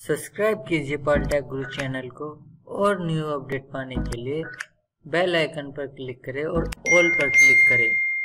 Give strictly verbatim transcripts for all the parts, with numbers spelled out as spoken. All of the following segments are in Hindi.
सब्सक्राइब कीजिए पॉलिटेक गुरु चैनल को और न्यू अपडेट पाने के लिए बेल आइकन पर क्लिक करें और ऑल पर क्लिक करें।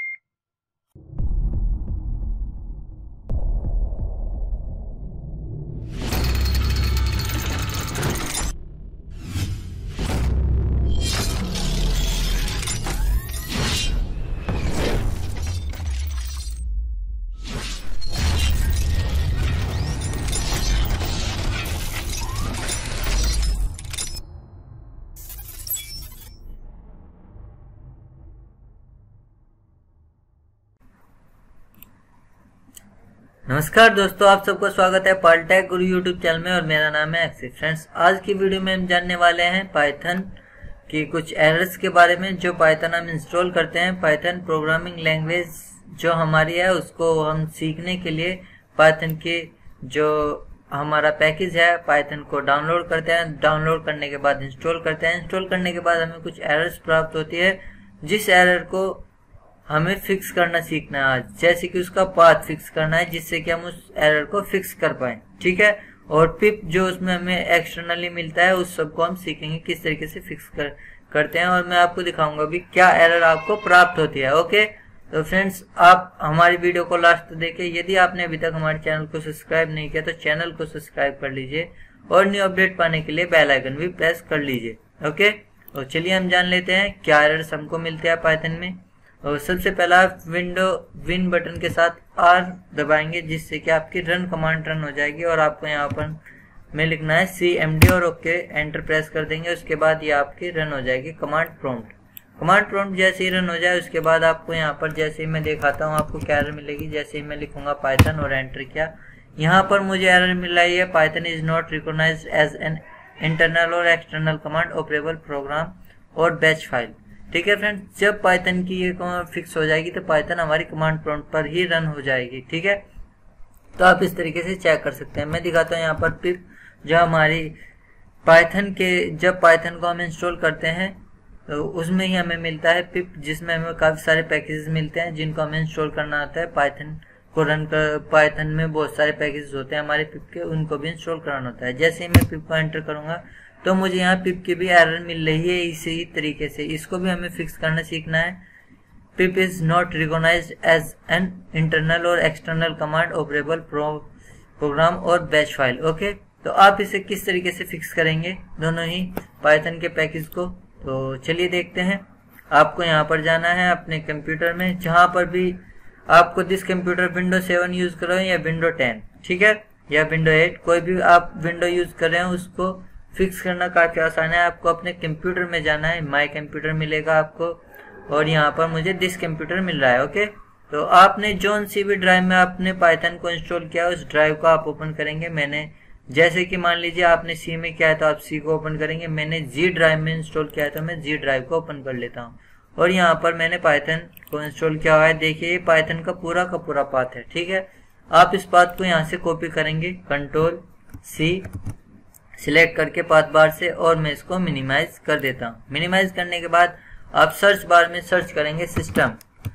नमस्कार दोस्तों, आप सबको स्वागत है पॉलिटेक गुरु यूट्यूब चैनल में और मेरा नाम है अक्षय। फ्रेंड्स, आज की वीडियो में हम जानने वाले हैं पाइथन की कुछ एरर्स के बारे में जो पाइथन हम इंस्टॉल करते हैं। पाइथन प्रोग्रामिंग लैंग्वेज जो हमारी है उसको हम सीखने के लिए पाइथन के जो हमारा पैकेज है पाइथन को डाउनलोड करते हैं। डाउनलोड करने के बाद इंस्टॉल करते हैं। इंस्टॉल करने के बाद हमें कुछ एरर्स प्राप्त होती है जिस एरर को हमें फिक्स करना सीखना है आज, जैसे कि उसका पाथ फिक्स करना है जिससे कि हम उस एरर को फिक्स कर पाए। ठीक है, और पिप जो उसमें हमें एक्सटर्नली मिलता है उस सब को हम सीखेंगे किस तरीके से फिक्स कर करते हैं और मैं आपको दिखाऊंगा भी क्या एरर आपको प्राप्त होती है। ओके, तो फ्रेंड्स, आप हमारी वीडियो को लास्ट तक देखिए। यदि आपने अभी तक हमारे चैनल को सब्सक्राइब नहीं किया तो चैनल को सब्सक्राइब कर लीजिए और न्यू अपडेट पाने के लिए बेल आइकन भी प्रेस कर लीजिए। ओके, तो चलिए हम जान लेते हैं क्या एरर्स हमको मिलते हैं पाइथन में। और सबसे पहला आप विंडो विन बटन के साथ आर दबाएंगे जिससे कि आपकी रन कमांड रन हो जाएगी और आपको यहाँ पर में लिखना है सी एम डी और ओके, एंटर प्रेस कर देंगे। उसके बाद ये आपकी रन हो जाएगी कमांड प्रॉम्प्ट। कमांड प्रॉम्प्ट जैसे ही रन हो जाए उसके बाद आपको यहाँ पर जैसे ही मैं दिखाता हूँ आपको क्या एरर मिलेगी। जैसे ही मैं लिखूंगा पाइथन और एंटर किया, यहाँ पर मुझे एरर मिल रही है python is not recognized as an internal or external command operable program or batch file. ठीक है फ्रेंड्स, जब पाइथन की ये फिक्स हो जाएगी तो पाइथन हमारी कमांड प्रॉम्प्ट पर ही रन हो जाएगी। ठीक है, तो आप इस तरीके से चेक कर सकते हैं। मैं दिखाता हूँ यहाँ पर पिप जो हमारी पाइथन के जब पाइथन को हम इंस्टॉल करते हैं तो उसमें ही हमें मिलता है पिप, जिसमें हमें काफी सारे पैकेजेस मिलते हैं जिनको हमें इंस्टॉल करना आता है। पाइथन को रन कर पाइथन में बहुत सारे पैकेजेस होते हैं हमारे पिप के, उनको भी इंस्टॉल कराना होता है। जैसे ही मैं पिप को एंटर करूंगा तो मुझे यहाँ पिप की भी एरर मिल रही है इसी तरीके से। इसको भी हमें फिक्स करना सीखना है। Pip is not recognized as an internal or external command operable program or batch file. Okay, तो आप इसे किस तरीके से फिक्स करेंगे दोनों ही पाइथन के पैकेज को, तो चलिए देखते हैं। आपको यहाँ पर जाना है अपने कंप्यूटर में, जहां पर भी आपको this computer window seven use कर रहे हो या विंडो टेन, ठीक है, या विंडो एट, कोई भी आप विंडो यूज कर रहे हैं उसको फिक्स करना काफी आसान है। आपको अपने कंप्यूटर में जाना है, माय कंप्यूटर मिलेगा आपको और यहाँ पर मुझे दिस कंप्यूटर मिल रहा है। ओके, तो आपने जोन सी भी ड्राइव में आपने पाइथन को इंस्टॉल किया उस ड्राइव को आप ओपन करेंगे। मैंने जैसे कि मान लीजिए आपने सी में किया है तो आप सी को ओपन करेंगे। मैंने जी ड्राइव में इंस्टॉल किया है तो मैं जी ड्राइव को ओपन कर लेता हूँ और यहाँ पर मैंने पाइथन को इंस्टॉल किया हुआ है। देखिए ये पाइथन का पूरा का पूरा पाथ है। ठीक है, आप इस पाथ को यहाँ से कॉपी करेंगे, कंट्रोल सी सिलेक्ट करके पाथ बार से, और मैं इसको मिनिमाइज कर देता हूँ। मिनिमाइज करने के बाद आप सर्च बार में सर्च करेंगे system,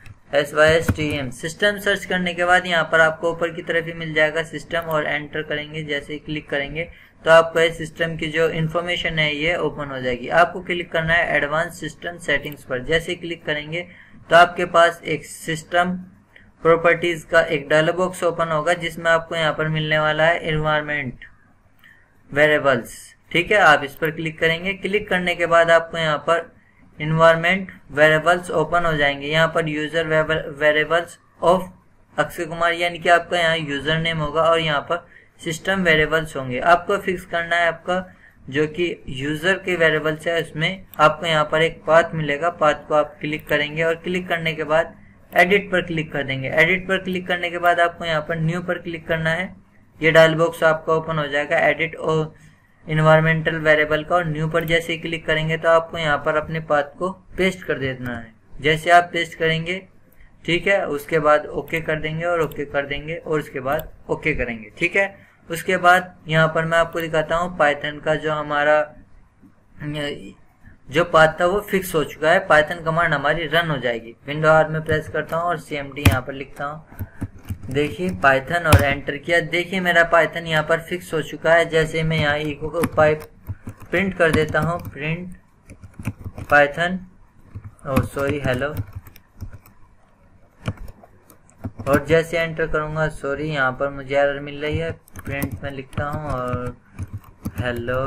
S Y S T M, system search करने के बाद यहाँ पर आपको ऊपर की तरफ ही मिल जाएगा सिस्टम और एंटर करेंगे। जैसे ही क्लिक करेंगे तो आपको ये सिस्टम की जो इन्फॉर्मेशन है ये ओपन हो जाएगी। आपको क्लिक करना है एडवांस सिस्टम सेटिंग्स पर। जैसे ही क्लिक करेंगे तो आपके पास एक सिस्टम प्रॉपर्टीज का एक डायलॉग बॉक्स ओपन होगा जिसमें आपको यहाँ पर मिलने वाला है एनवायरमेंट वेरिएबल्स। ठीक है, आप इस पर क्लिक करेंगे। क्लिक करने के बाद आपको यहाँ पर इन्वायरमेंट वेरिएबल्स ओपन हो जाएंगे। यहाँ पर user variables of Akshay Kumar यानी कि आपका यहाँ यूजर नेम होगा और यहाँ पर सिस्टम वेरिएबल्स होंगे। आपको फिक्स करना है आपका जो कि यूजर के वेरिएबल्स है उसमें आपको यहाँ पर एक पाथ मिलेगा। पाथ को आप क्लिक करेंगे और क्लिक करने के बाद एडिट पर क्लिक कर देंगे। एडिट पर क्लिक करने के बाद आपको यहाँ पर न्यू पर क्लिक करना है। ये डायल बॉक्स आपका ओपन हो जाएगा एडिट और इन्वायरमेंटल वेरिएबल का, और न्यू पर जैसे ही क्लिक करेंगे तो आपको यहाँ पर अपने पाथ को पेस्ट कर देना है। जैसे आप पेस्ट करेंगे, ठीक है, उसके बाद ओके कर देंगे और ओके कर देंगे और उसके बाद ओके करेंगे। ठीक है, उसके बाद यहाँ पर मैं आपको दिखाता हूँ पाइथन का जो हमारा जो पाथ था वो फिक्स हो चुका है। पाइथन कमांड हमारी रन हो जाएगी। विंडो आर में प्रेस करता हूँ और सी एम डी यहाँ पर लिखता हूँ देखिए पाइथन और एंटर किया। देखिए मेरा पाइथन यहाँ पर फिक्स हो चुका है। जैसे मैं यहाँ इको को पाइप प्रिंट कर देता हूँ, प्रिंट पाइथन और सॉरी हेलो, और जैसे एंटर करूंगा, सॉरी यहाँ पर मुझे एरर मिल रही है, प्रिंट में लिखता हूँ और हेलो,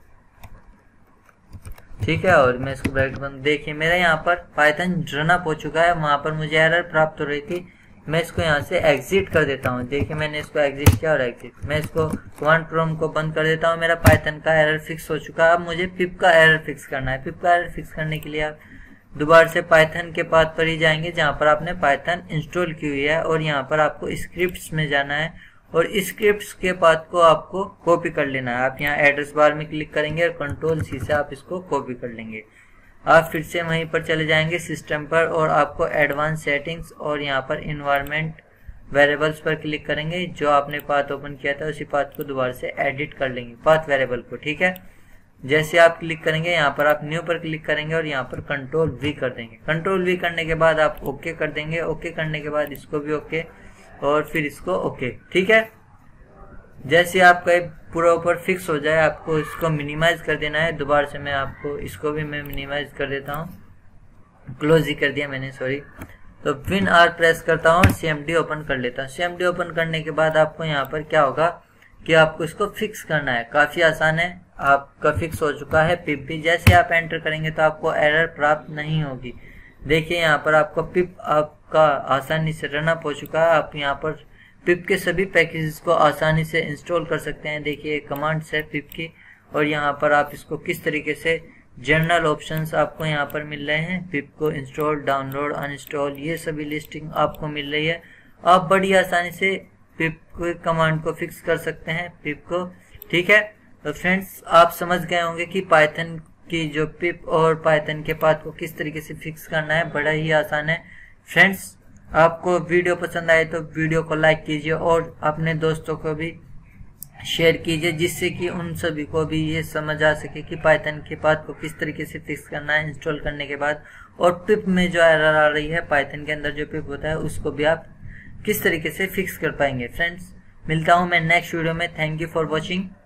ठीक है, और मैं इसको ब्रैकेट बंद। देखिए मेरा यहाँ पर पाइथन रन अप हो चुका है, वहां पर मुझे एरर प्राप्त हो रही थी। मैं इसको यहाँ से एग्जिट कर देता हूँ। देखिए मैंने इसको एग्जिट किया और एग्जिट, मैं इसको कमांड प्रॉम्प्ट को बंद कर देता हूँ। मेरा पाइथन का एरर फिक्स हो चुका है। अब मुझे पिप का एरर फिक्स करना है। पिप का एरर फिक्स करने के लिए आप दोबारा से पाइथन के पाथ पर ही जाएंगे जहाँ पर आपने पाइथन इंस्टॉल की हुई है, और यहाँ पर आपको स्क्रिप्ट्स में जाना है और स्क्रिप्ट्स के पाथ को आपको कॉपी कर लेना है। आप यहाँ एड्रेस बार में क्लिक करेंगे और कंट्रोल सी से आप इसको कॉपी कर लेंगे। आप फिर से वहीं पर चले जाएंगे सिस्टम पर, और आपको एडवांस सेटिंग्स और यहाँ पर इन्वायरमेंट वेरिएबल्स पर क्लिक करेंगे। जो आपने पाथ ओपन किया था उसी पाथ को दोबारा से एडिट कर लेंगे, पाथ वेरिएबल को, ठीक है। जैसे आप क्लिक करेंगे यहाँ पर आप न्यू पर क्लिक करेंगे और यहाँ पर कंट्रोल वी कर देंगे। कंट्रोल वी करने के बाद आप ओके कर देंगे। ओके करने के बाद इसको भी ओके और फिर इसको ओके, ठीक है। जैसे आपका पूरा ऊपर फिक्स हो जाए, आपको इसको मिनिमाइज कर देना है। दोबारा से मैं आपको इसको भी मैं मिनिमाइज कर देता हूँ, क्लोज ही कर दिया मैंने, सॉरी। तो विन आर प्रेस करता हूँ और सीएमडी ओपन कर लेता हूँ। सीएमडी ओपन करने के बाद आपको यहाँ पर क्या होगा कि आपको इसको फिक्स करना है। काफी आसान है, आपका फिक्स हो चुका है पिप भी। जैसे आप एंटर करेंगे तो आपको एरर प्राप्त नहीं होगी। देखिए यहाँ पर आपको पिप आपका आसानी से रन अप हो चुका है। आप यहाँ पर पिप के सभी पैकेजेस को आसानी से इंस्टॉल कर सकते हैं। देखिए कमांड्स है पिप की, और यहाँ पर आप इसको किस तरीके से जनरल ऑप्शंस आपको यहाँ पर मिल रहे हैं। पिप को इंस्टॉल, डाउनलोड, अनइंस्टॉल, ये सभी लिस्टिंग आपको मिल रही है। आप बड़ी आसानी से पिप को कमांड को फिक्स कर सकते हैं, पिप को, ठीक है। तो फ्रेंड्स आप समझ गए होंगे कि पाइथन की जो पिप और पाइथन के पाथ को किस तरीके से फिक्स करना है। बड़ा ही आसान है। फ्रेंड्स आपको वीडियो पसंद आए तो वीडियो को लाइक कीजिए और अपने दोस्तों को भी शेयर कीजिए, जिससे कि उन सभी को भी ये समझ आ सके कि पाइथन के पाथ को किस तरीके से फिक्स करना है इंस्टॉल करने के बाद, और पिप में जो एरर आ रही है, पाइथन के अंदर जो पिप होता है उसको भी आप किस तरीके से फिक्स कर पाएंगे। फ्रेंड्स मिलता हूं मैं नेक्स्ट वीडियो में। Thank you for watching.